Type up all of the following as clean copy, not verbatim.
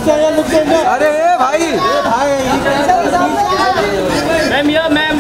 अरे भाई मैम या मैम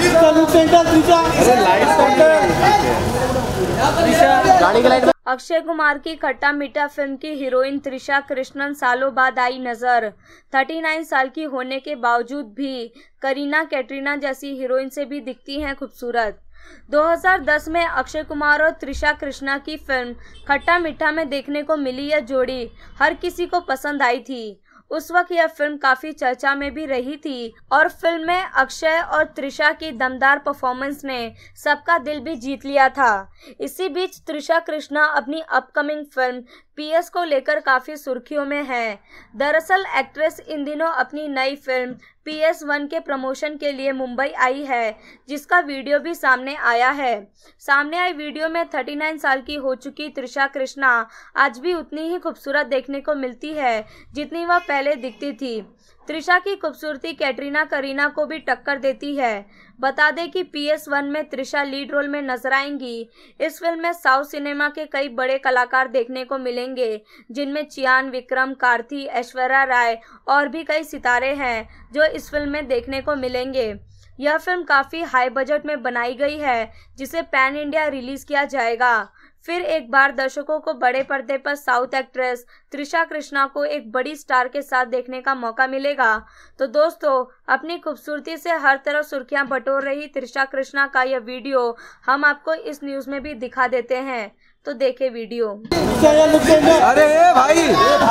अक्षय कुमार की खट्टा मीठा फिल्म की हीरोइन त्रिशा कृष्णन सालों बाद आई नजर। 39 साल की होने के बावजूद भी करीना कैटरीना जैसी हीरोइन से भी दिखती हैं खूबसूरत। 2010 में अक्षय कुमार और त्रिशा कृष्णा की फिल्म खट्टा मीठा में देखने को मिली यह जोड़ी हर किसी को पसंद आई थी। उस वक्त यह फिल्म काफी चर्चा में भी रही थी और फिल्म में अक्षय और त्रिशा की दमदार परफॉर्मेंस ने सबका दिल भी जीत लिया था। इसी बीच त्रिशा कृष्णा अपनी अपकमिंग फिल्म PS को लेकर काफी सुर्खियों में है। दरअसल एक्ट्रेस इन दिनों अपनी नई फिल्म PS1 के प्रमोशन के लिए मुंबई आई है, जिसका वीडियो भी सामने आया है। सामने आई वीडियो में 39 साल की हो चुकी त्रिशा कृष्णा आज भी उतनी ही खूबसूरत देखने को मिलती है जितनी वह पहले दिखती थी। त्रिशा की खूबसूरती कैटरीना करीना को भी टक्कर देती है। बता दें कि PS1 में त्रिशा लीड रोल में नजर आएंगी। इस फिल्म में साउथ सिनेमा के कई बड़े कलाकार देखने को मिलेंगे, जिनमें चियान, विक्रम, कार्थी, ऐश्वर्या राय और भी कई सितारे हैं जो इस फिल्म में देखने को मिलेंगे। यह फिल्म काफ़ी हाई बजट में बनाई गई है, जिसे पैन इंडिया रिलीज किया जाएगा। फिर एक बार दर्शकों को बड़े पर्दे पर साउथ एक्ट्रेस त्रिशा कृष्णा को एक बड़ी स्टार के साथ देखने का मौका मिलेगा। तो दोस्तों, अपनी खूबसूरती से हर तरफ सुर्खियां बटोर रही त्रिशा कृष्णा का यह वीडियो हम आपको इस न्यूज़ में भी दिखा देते हैं, तो देखें वीडियो। अरे भाई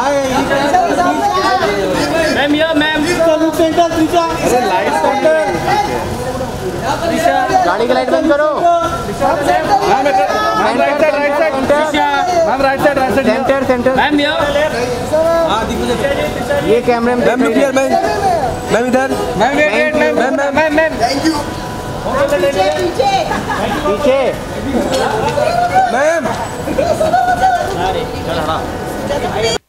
मैम या मैम गाड़ी की लाइट बंद करो। सेंटर मैम या ये कैमरे में मैम मैम इधर मैम थैंक यू। पीछे मैम